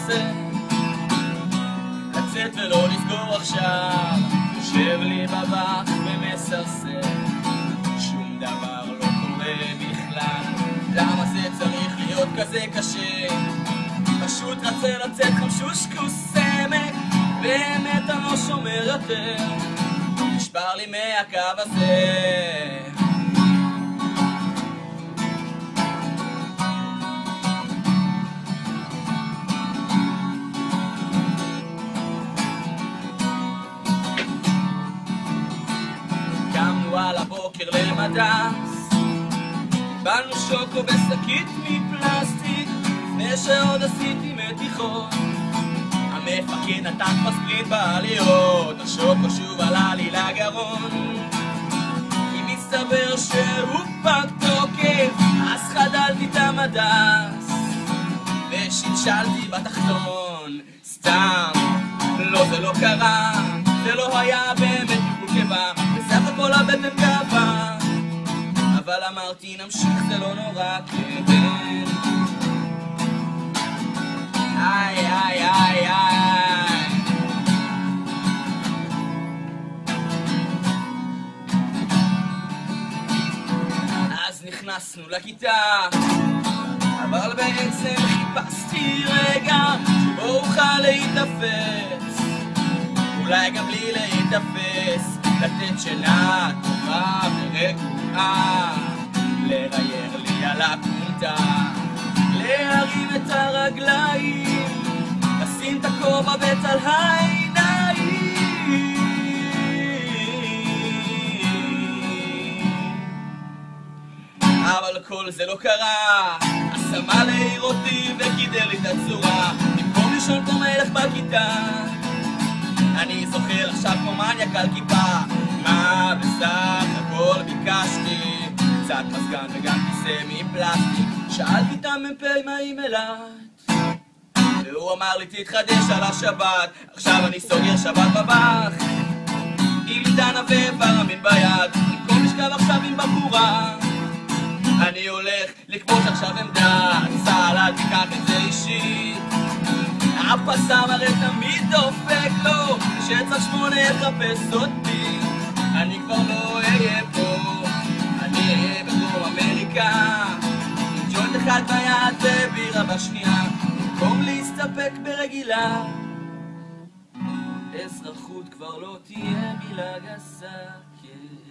רוצה לצאת ולא לסגור עכשיו, יושב לי בבח ומסרסר, שום דבר לא קורה בכלל. למה זה צריך להיות כזה קשה? פשוט רצה לצאת חמשוש כוסמק, באמת אני לא שומר יותר, נשבר לי מהקו הזה. קמנו על הבוקר למדס, קיבלנו שוקו בשקית מפלסטיק, לפני שעוד עשיתי מתיחות. המפקד נתן פספלית בעליות, השוקו שוב עלה לי לגרון, כי מסתבר שהוא פג תוקף. אז חדלתי את המדס ושלשלתי בתחתון, סתם, לא זה לא קרה, זה לא היה באמת ביקול קיבה, בסך הכל הבטן כאבה, אבל אמרתי נמשיך זה לא נורא, כן. איי איי איי איי, אז נכנסנו לכיתה, אבל בעצם חיפשתי רגע שבו אוכל להתאפס, אולי גם בלי להתאפס, לתת שינה טובה ורגועה, לרייר לי על הקומטה, להרים את הרגליים, לשים את הכובע בית על העיניים. אבל כל זה לא קרה, השמה להעיר אותי וגידר לי את הצורה, במקום לישון כמו מלך בכיתה, אני זוכר עכשיו כמו מניאק על כיפה. מה בסך הכל ביקשתי? קצת מזגן וגם כיסא מפלסטיק. שאלתי את המ"פ מה עם אילת, והוא אמר לי תתחדש על השבת. עכשיו אני סוגר שבת בבח עם דנה ופרמין ביד, במקום לשכב עכשיו עם בחורה, אני הולך לכבוש עכשיו עמדה. צהל אל תיקח את זה אישית, אף פסם הרי תמיד דופק לו, שצריך 8 יחפש אותי, אני כבר לא אהיה פה, אני אהיה בדרום אמריקה, עם ג'וינט אחד ביד ובירה בשנייה, במקום להסתפק ברגילה. אזרחות כבר לא תהיה מילה גסה, כן.